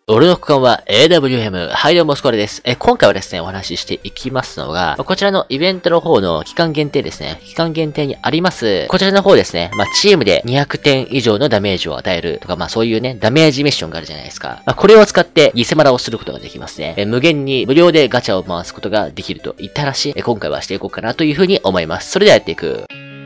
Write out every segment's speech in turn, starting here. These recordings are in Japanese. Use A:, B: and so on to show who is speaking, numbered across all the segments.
A: 俺の区間は AWM。はい、どうも、スコアレです。今回はですね、お話ししていきますのが、こちらのイベントの方の期間限定ですね。期間限定にあります、こちらの方ですね。チームで200点以上のダメージを与えるとか、そういうね、ダメージミッションがあるじゃないですか。これを使って偽マラをすることができますね。無限に無料でガチャを回すことができるといった話、今回はしていこうかなというふうに思います。それではやっていく。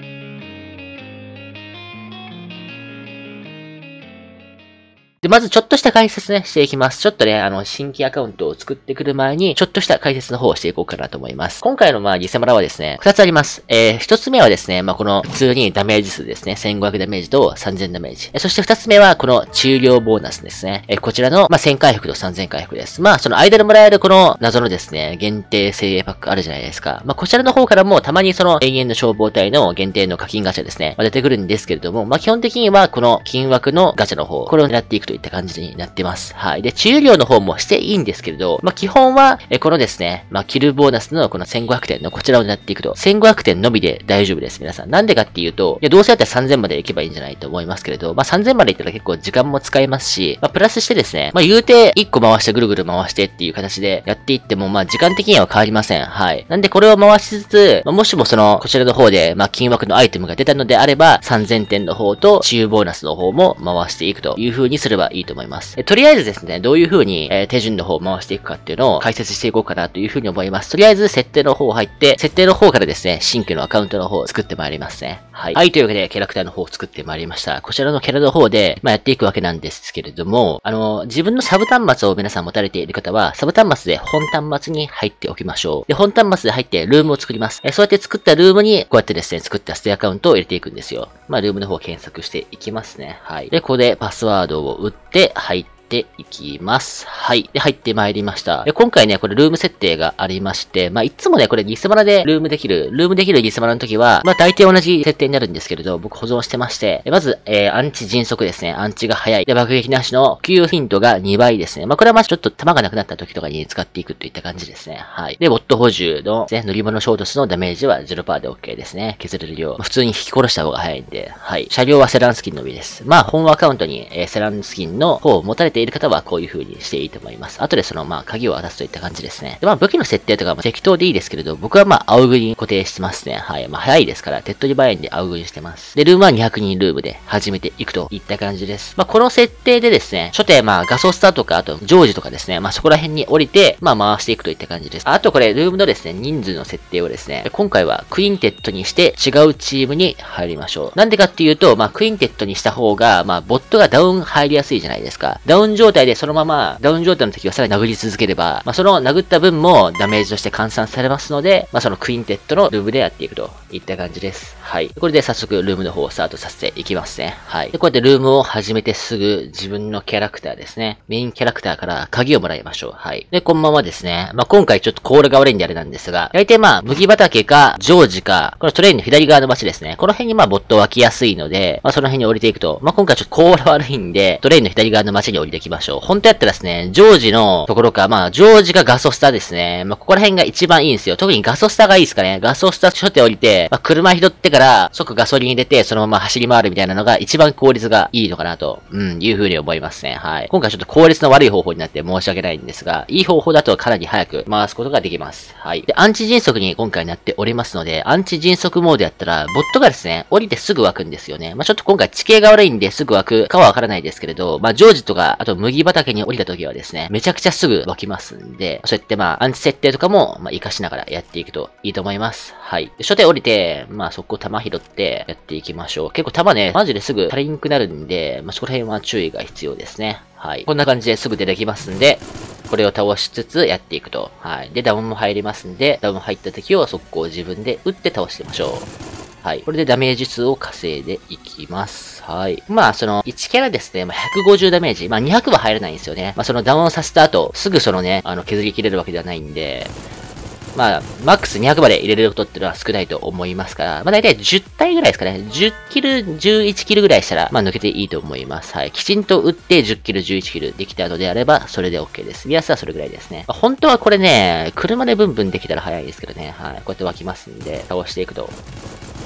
A: で、まずちょっとした解説ね、していきます。ちょっとね、新規アカウントを作ってくる前に、ちょっとした解説の方をしていこうかなと思います。今回の偽マラはですね、2つあります。1つ目はですね、この普通にダメージ数ですね。1500ダメージと3000ダメージ。そして2つ目は、この中量ボーナスですね。こちらの、1000回復と3000回復です。その間でもらえるこの謎のですね、限定精鋭パックあるじゃないですか。こちらの方からもたまにその永遠の消防隊の限定の課金ガチャですね、出てくるんですけれども、基本的にはこの金枠のガチャの方、これを狙っていくといった感じになってます。はい。で、中量の方もしていいんですけれど、基本は、このですね、キルボーナスのこの1500点のこちらを狙っていくと、1500点のみで大丈夫です、皆さん。なんでかっていうと、いや、どうせだったら3000まで行けばいいんじゃないと思いますけれど、3000まで行ったら結構時間も使えますし、プラスしてですね、言うて1個回してぐるぐる回してっていう形でやっていっても、時間的には変わりません。はい。なんでこれを回しつつ、もしもその、こちらの方で、金枠のアイテムが出たのであれば、3000点の方と、中ボーナスの方も回していくという風にすればいいと思います。とりあえずですね、どういう風に、手順の方を回していくかっていうのを解説していこうかなという風に思います。とりあえず設定の方入って、設定の方からですね、新規のアカウントの方を作ってまいりますね。はい。はい、というわけで、キャラクターの方を作ってまいりました。こちらのキャラの方で、やっていくわけなんですけれども、自分のサブ端末を皆さん持たれている方は、サブ端末で本端末に入っておきましょう。で、本端末で入ってルームを作ります。そうやって作ったルームに、こうやってですね、作ったステアカウントを入れていくんですよ。ルームの方を検索していきますね。はい。で、ここでパスワードを打って入っていきます。はい。で、入ってまいりました。で、今回ね、これルーム設定がありまして、いつもね、これリスマラでルームできるリスマラの時は、大体同じ設定になるんですけれど、僕保存してまして、まず、アンチ迅速ですね。アンチが早い。で、爆撃なしの給与頻度が2倍ですね。これはちょっと弾がなくなった時とかに使っていくといった感じですね。はい。で、ボット補充の、ね、乗り物衝突のダメージは 0% で OK ですね。削れる量。普通に引き殺した方が早いんで、はい。車両はセランスキンのみです。本アカウントに、セランスキンの方を持たれている方はこういう風にしていいと思います。後でその鍵を渡すといった感じですね。で、武器の設定とかも適当でいいですけれど、僕は青グに固定してますね。はい。早いですから、手っ取り早いんで青グにしてます。で、ルームは200人ルームで始めていくといった感じです。この設定でですね、初手ガソスタとか、あとジョージとかですね、そこら辺に降りて、回していくといった感じです。あとこれ、ルームのですね、人数の設定をですね、今回はクインテットにして違うチームに入りましょう。なんでかっていうと、クインテットにした方が、ボットがダウン入りやすいじゃないですか。ダウン状態でそのまま、ダウン状態の時はさらに殴り続ければ、その殴った分もダメージとして換算されますので、そのクインテットのルームでやっていくといった感じです。はい。これで早速ルームの方をスタートさせていきますね。はい。で、こうやってルームを始めてすぐ自分のキャラクターですね。メインキャラクターから鍵をもらいましょう。はい。で、このままですね。今回ちょっとコールが悪いんであれなんですが、大体麦畑か、ジョージか、このトレインの左側の街ですね。この辺にボット湧きやすいので、その辺に降りていくと、今回ちょっとコール悪いんで、トレインの左側の街に降りていきましょう。本当やったらですね、ジョージのところか、ジョージかガソスタですね。ここら辺が一番いいんですよ。特にガソスタがいいですかね。ガソスタ初手降りて、車拾ってから即ガソリン入れて、そのまま走り回るみたいなのが一番効率がいいのかなと、いう風に思いますね。はい。今回ちょっと効率の悪い方法になって申し訳ないんですが、いい方法だとかなり早く回すことができます。はい。で、アンチ迅速に今回なっておりますので、アンチ迅速モードやったら、ボットがですね、降りてすぐ湧くんですよね。ちょっと今回地形が悪いんですぐ湧くかはわからないですけれど、ジョージとか、あと麦畑に降りた時はですね、めちゃくちゃすぐ湧きますんで、そうやってアンチ設定とかも、活かしながらやっていくといいと思います。はい。で、初手降りて、そこ弾拾ってやっていきましょう。結構弾ね、マジですぐ足りんくなるんで、そこら辺は注意が必要ですね。はい。こんな感じですぐ出てきますんで、これを倒しつつやっていくと。はい。で、ダウンも入りますんで、ダウン入った敵を速攻自分で撃って倒してみましょう。はい。これでダメージ数を稼いでいきます。はい。その、1キャラですね、150ダメージ。200は入らないんですよね。そのダウンさせた後、すぐそのね、削り切れるわけではないんで、マックス200まで入れることっていうのは少ないと思いますから、だいたい10体ぐらいですかね。10キル、11キルぐらいしたら、抜けていいと思います。はい。きちんと打って10キル、11キルできたのであれば、それで OK です。目安はそれぐらいですね。本当はこれね、車でブンブンできたら早いですけどね。はい。こうやって湧きますんで、倒していくと。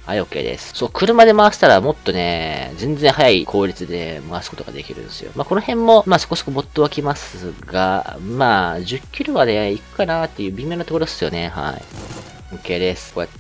A: はい、OK です。そう、車で回したらもっとね、全然速い効率で回すことができるんですよ。まあ、この辺も、まあ、そこそこボットは来ますが、まあ、10キロまで行くかなっていう微妙なところですよね。はい。OK です。こうやって、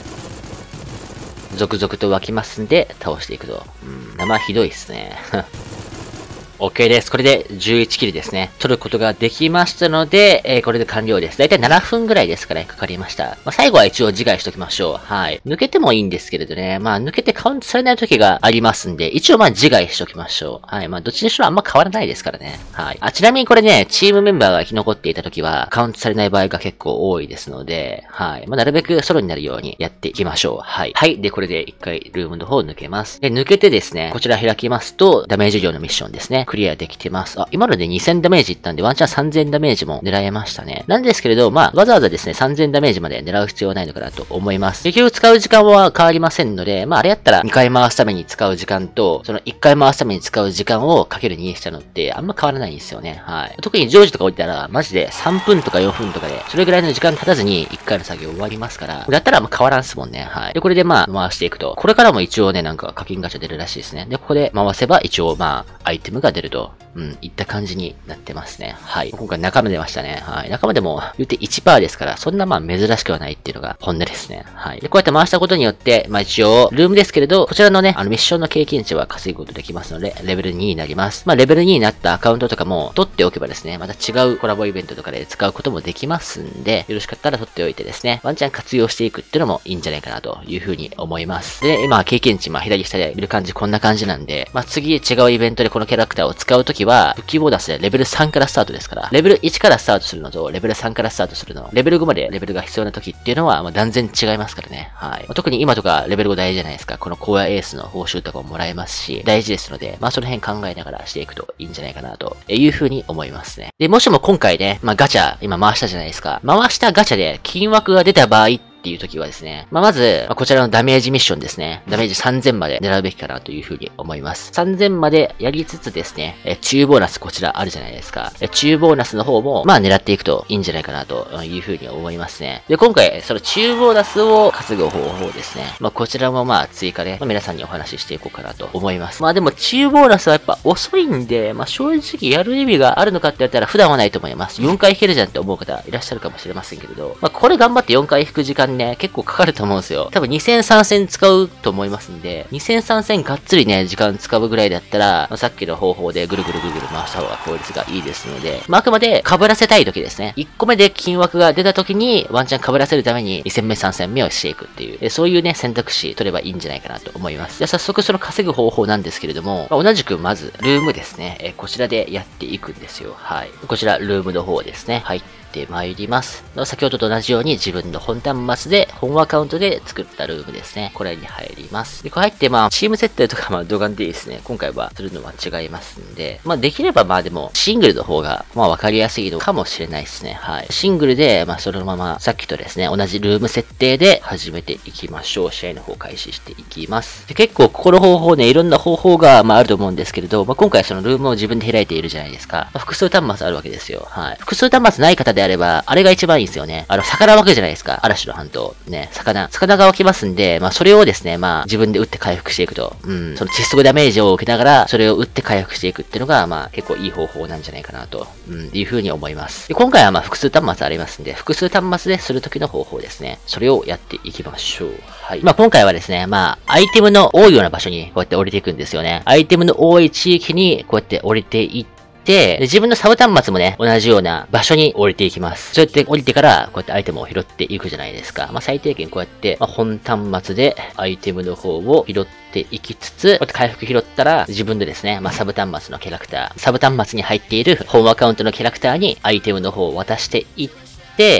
A: 続々と湧きますんで、倒していくと。まあ、ひどいっすね。OK です。これで11キルですね。取ることができましたので、これで完了です。だいたい7分ぐらいですかね、かかりました。まあ、最後は一応自害しときましょう。はい。抜けてもいいんですけれどね。まあ、抜けてカウントされない時がありますんで、一応まあ自害しときましょう。はい。まあ、どっちにしろあんま変わらないですからね。はい。ちなみにこれね、チームメンバーが生き残っていた時は、カウントされない場合が結構多いですので、はい。まあ、なるべくソロになるようにやっていきましょう。はい。はい。で、これで一回ルームの方を抜けます。で、抜けてですね、こちら開きますと、ダメージ量のミッションですね。クリアできてます。今ので2000ダメージいったんで、ワンチャン3000ダメージも狙えましたね。なんですけれど、まあ、わざわざですね、3000ダメージまで狙う必要はないのかなと思います。結局使う時間は変わりませんので、まあ、あれやったら2回回すために使う時間と、その1回回すために使う時間をかける2したのって、あんま変わらないんですよね。はい。特にジョージとか置いたら、マジで3分とか4分とかで、それぐらいの時間経たずに1回の作業終わりますから、だったらあんま変わらんすもんね。はい。で、これでまあ、回していくと。これからも一応ね、なんか課金ガチャ出るらしいですね。で、ここで回せば一応まあ、アイテムが出ると。いった感じになってますね。はい。今回仲間出ましたね。はい。仲間でも言って 1% ですから、そんなまあ珍しくはないっていうのが本音ですね。はい。で、こうやって回したことによって、まあ一応、ルームですけれど、こちらのね、ミッションの経験値は稼ぐことできますので、レベル2になります。まあレベル2になったアカウントとかも取っておけばですね、また違うコラボイベントとかで使うこともできますんで、よろしかったら取っておいてですね、ワンチャン活用していくっていうのもいいんじゃないかなというふうに思います。で、今経験値、まあ左下で見る感じこんな感じなんで、まあ次違うイベントでこのキャラクターを使うときは、武器ボーナスでレベル3からスタートですから、レベル1からスタートするのと、レベル3からスタートするの、レベル5までレベルが必要な時っていうのは、まあ、断然違いますからね。はい。特に今とかレベル5大事じゃないですか。この荒野エースの報酬とかももらえますし、大事ですので、まあその辺考えながらしていくといいんじゃないかなというふうに思いますね。で、もしも今回ね、まあガチャ、今回したじゃないですか。回したガチャで金枠が出た場合っていう時はですね、まず、こちらのダメージミッションですね。ダメージ3000まで狙うべきかなというふうに思います。3000までやりつつですね、中ボーナスこちらあるじゃないですか。中ボーナスの方も、まあ狙っていくといいんじゃないかなというふうに思いますね。で、今回、その中ボーナスを稼ぐ方法ですね。まあこちらもまあ追加で、まあ、皆さんにお話ししていこうかなと思います。まあでも中ボーナスはやっぱ遅いんで、まあ正直やる意味があるのかって言ったら普段はないと思います。4回引けるじゃんって思う方いらっしゃるかもしれませんけれど、まあこれ頑張って4回引く時間ね、結構かかると思うんですよ。多分2戦3戦使うと思いますんで、2戦3戦がっつりね、時間使うぐらいだったら、まあ、さっきの方法でぐるぐる回した方が効率がいいですので、まあ、あくまで被らせたい時ですね。1個目で金枠が出た時に、ワンチャン被らせるために2戦目3戦目をしていくっていう、そういうね、選択肢取ればいいんじゃないかなと思います。じゃあ早速その稼ぐ方法なんですけれども、まあ、同じくまず、ルームですね。こちらでやっていくんですよ。はい。こちら、ルームの方ですね。はい。参ります。先ほどと同じように自分の本端末で、本アカウントで作ったルームですね。これに入ります。で、これ入ってまあ、チーム設定とかまあ、動画でいいですね。今回はするのは違いますんで、まあ、できればまあでも、シングルの方が、まあ、わかりやすいのかもしれないですね。はい。シングルで、まあ、そのまま、さっきとですね、同じルーム設定で始めていきましょう。試合の方開始していきます。で、結構、ここの方法ね、いろんな方法が、まあ、あると思うんですけれど、まあ、今回そのルームを自分で開いているじゃないですか。まあ、複数端末あるわけですよ。はい。複数端末ない方であれば、あれが一番いいんですよね。魚湧くじゃないですか。嵐の半島。ね、魚が湧きますんで、まあ、それをですね、まあ、自分で撃って回復していくと。その窒息ダメージを受けながら、それを撃って回復していくっていうのが、まあ、結構いい方法なんじゃないかなと、いうふうに思います。で、今回はまあ、複数端末ありますんで、複数端末でするときの方法ですね。それをやっていきましょう。はい。まあ、今回はですね、まあ、アイテムの多いような場所にこうやって降りていくんですよね。アイテムの多い地域にこうやって降りていって、で、自分のサブ端末もね、同じような場所に降りていきます。そうやって降りてから、こうやってアイテムを拾っていくじゃないですか。まあ、最低限こうやって、まあ、本端末でアイテムの方を拾っていきつつ、こうやって回復拾ったら、自分でですね、まあ、サブ端末のキャラクター、サブ端末に入っているホームアカウントのキャラクターにアイテムの方を渡していって、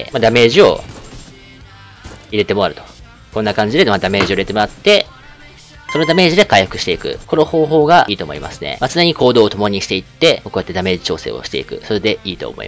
A: まあ、ダメージを入れてもらうと。こんな感じで、まあ、ダメージを入れてもらって、そのダメージで回復していく。この方法がいいと思いますね。まあ、常に行動を共にしていって、こうやってダメージ調整をしていく。それでいいと思います。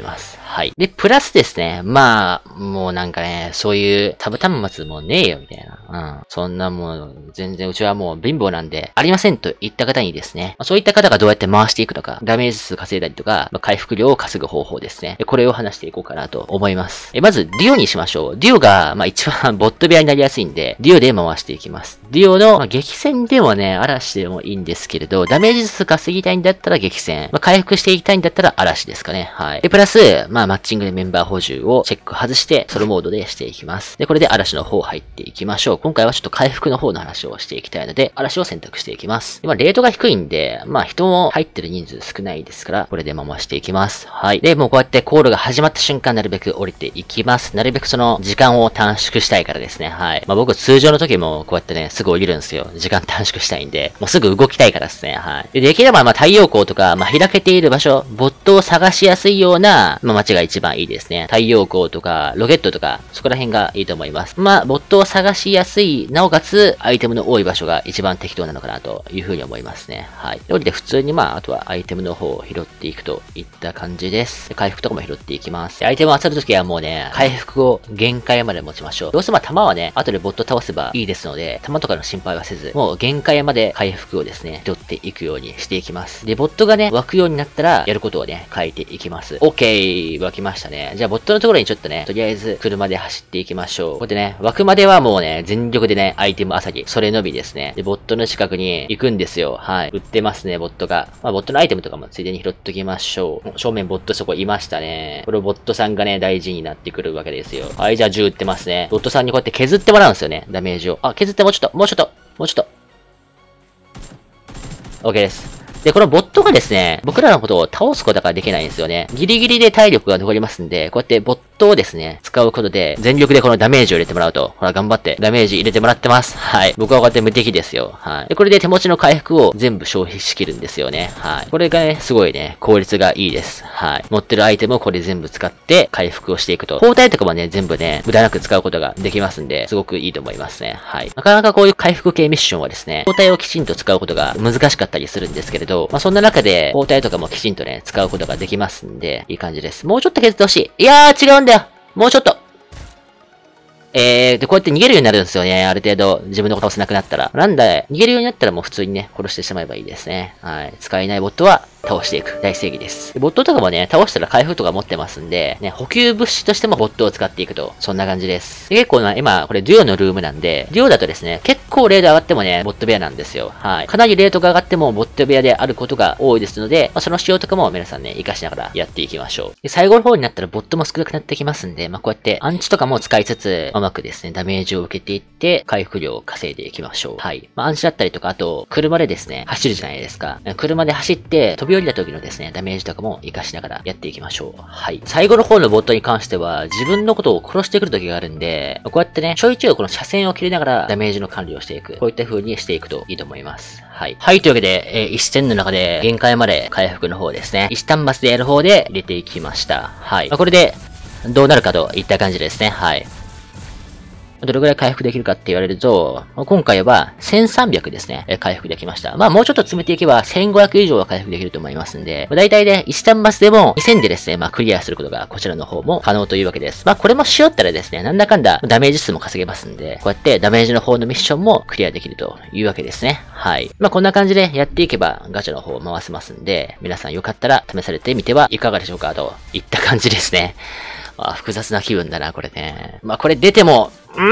A: はい。で、プラスですね。まあ、もうなんかね、そういうタブ端末もねえよ、みたいな。そんなもう、全然うちはもう貧乏なんで、ありませんと言った方にですね、そういった方がどうやって回していくのか、ダメージ数稼いだりとか、回復量を稼ぐ方法ですね。これを話していこうかなと思います。まず、ディオにしましょう。ディオが、一番ボット部屋になりやすいんで、ディオで回していきます。ディオの、激戦でもね、嵐でもいいんですけれど、ダメージ数稼ぎたいんだったら激戦。回復していきたいんだったら嵐ですかね。はい。で、プラス、マッチングでメンバー補充をチェック外して、ソロモードでしていきます。で、これで嵐の方入っていきましょう。今回はちょっと回復の方の話をしていきたいので、嵐を選択していきます。で、レートが低いんで、人も入ってる人数少ないですから、これで回していきます。はい。で、もうこうやってコールが始まった瞬間、なるべく降りていきます。なるべくその、時間を短縮したいからですね。はい。僕通常の時もこうやってね、すぐ降りるんですよ。時間短縮したいんで、もうすぐ動きたいからですね。はい。できれば太陽光とか、開けている場所、ボットを探しやすいような、街が一番いいですね。太陽光とか、ロケットとか、そこら辺がいいと思います。ボットを探しやすい、なおかつ、アイテムの多い場所が一番適当なのかなというふうに思いますね。はい。降りて普通にあとはアイテムの方を拾っていくといった感じです。回復とかも拾っていきます。アイテムを漁るときはもうね、回復を限界まで持ちましょう。どうせ弾はね、後でボット倒せばいいですので、弾とかの心配はせず、もう限界まで回復をですね、拾っていくようにしていきます。で、ボットがね、湧くようになったら、やることをね、書いていきます。OK! 湧きましたね。じゃあ、ボットのところにちょっとね、とりあえず車で走っていきましょう。こうやってね、湧くまではもうね、全力でね、アイテムあさり、それのみですね。で、ボットの近くに行くんですよ。はい。売ってますね、ボットが。ボットのアイテムとかもついでに拾っときましょう。正面ボットそこいましたね。これボットさんがね、大事になってくるわけですよ。はい、じゃあ銃撃ってますね。ボットさんにこうやって削ってもらうんですよね、ダメージを。削ってもうちょっと、もうちょっと、もうちょっと。OK です。で、このボットがですね、僕らのことを倒すことができないんですよね。ギリギリで体力が残りますんで、こうやってボットをですね、使うことで、全力でこのダメージを入れてもらうと。ほら、頑張ってダメージ入れてもらってます。はい。僕はこうやって無敵ですよ。はい。で、これで手持ちの回復を全部消費しきるんですよね。はい。これがね、すごいね、効率がいいです。はい。持ってるアイテムをこれ全部使って回復をしていくと。包帯とかもね、全部ね、無駄なく使うことができますんで、すごくいいと思いますね。はい。なかなかこういう回復系ミッションはですね、包帯をきちんと使うことが難しかったりするんですけれど、そんな中で、包帯とかもきちんとね、使うことができますんで、いい感じです。もうちょっと削ってほしい。いやー、違うんだよ。もうちょっと。で、こうやって逃げるようになるんですよね。ある程度、自分のことを倒せなくなったら。なんだ、逃げるようになったらもう普通にね、殺してしまえばいいですね。はい。使えないボットは、倒していく。大正義です。ボットとかもね、倒したら回復とか持ってますんで、ね、補給物資としてもボットを使っていくと。そんな感じです。で結構今、これデュオのルームなんで、デュオだとですね、結構レート上がってもね、ボット部屋なんですよ。はい。かなりレートが上がってもボット部屋であることが多いですので、その仕様とかも皆さんね、活かしながらやっていきましょう。で、最後の方になったらボットも少なくなってきますんで、こうやってアンチとかも使いつつ、うまくですね、ダメージを受けていって、回復量を稼いでいきましょう。はい。アンチだったりとか、あと、車でですね、走るじゃないですか。車で走って、飛び降りた時のですね、ダメージとかも活かしながらやっていきましょう。はい。最後の方のボットに関しては、自分のことを殺してくる時があるんで、こうやってね、ちょいちょいこの車線を切りながらダメージの管理をしていく。こういった風にしていくといいと思います。はい。はい、というわけで、1戦の中で限界まで回復の方ですね。1端末でやる方で入れていきました。はい。これで、どうなるかといった感じですね。はい。どれぐらい回復できるかって言われると、今回は1300ですね、回復できました。もうちょっと詰めていけば1500以上は回復できると思いますんで、だいたいね、1端末でも2000でですね、クリアすることがこちらの方も可能というわけです。これもしよったらですね、なんだかんだダメージ数も稼げますんで、こうやってダメージの方のミッションもクリアできるというわけですね。はい。こんな感じでやっていけばガチャの方を回せますんで、皆さんよかったら試されてみてはいかがでしょうかといった感じですね。複雑な気分だな、これね。これ出ても、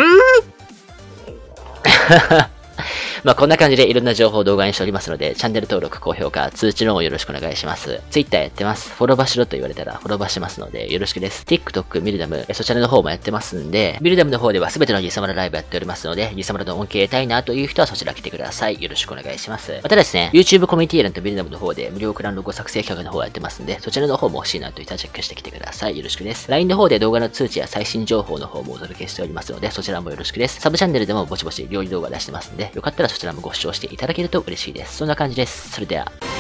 A: こんな感じでいろんな情報を動画にしておりますので、チャンネル登録、高評価、通知の方よろしくお願いします。Twitter やってます。フォロバしろと言われたらフォロバしますのでよろしくです。TikTok、ミルダム、そちらの方もやってますんで、ミルダムの方では全てのギサマラライブやっておりますので、ギサマラの恩恵得たいなという人はそちら来てください。よろしくお願いします。またですね、YouTube コミュニティエランとミルダムの方で無料クランロゴ作成企画の方やってますんで、そちらの方も欲しいなといったらチェックしてきてください。よろしくです。LINE の方で動画の通知や最新情報の方もお届けしておりますので、そちらもよろしくです。サブチャンネルでもぼちぼち料理動画出してますんで、よかったらそちらもご視聴していただけると嬉しいです。そんな感じです。それでは。